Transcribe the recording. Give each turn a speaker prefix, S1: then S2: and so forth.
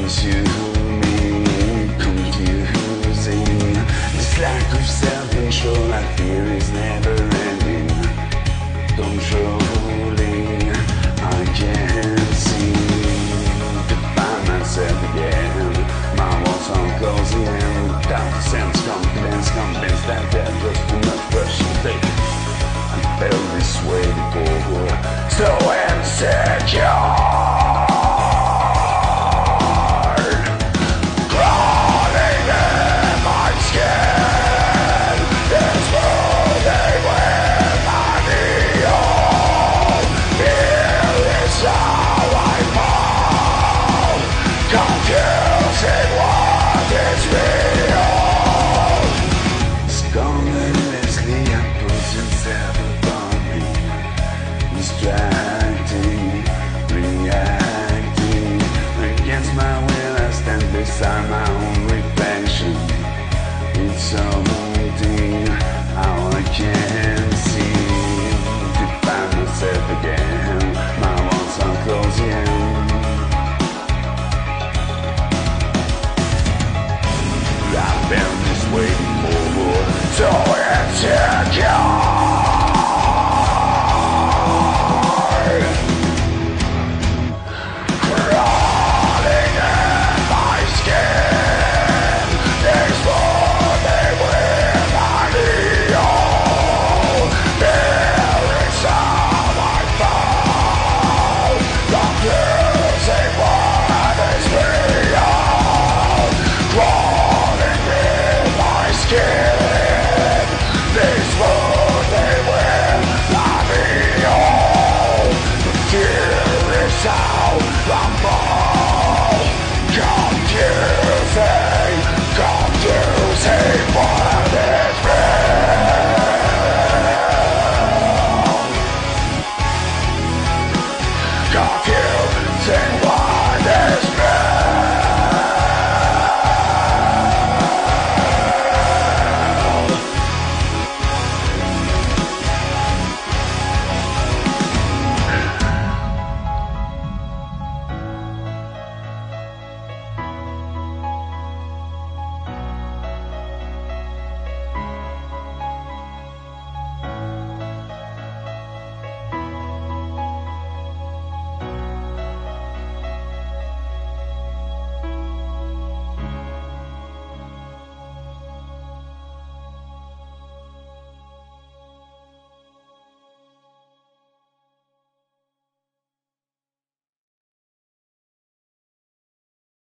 S1: consuming, confusing. This lack of self-control I fear is never ending. Controlling, I can't seem to find myself again. My walls are closing in without a sense of confidence, convinced that there's just too much pressure to take. I felt this way before, so insecure. Reacting, reacting against my will, I stand beside my own reflection. It's so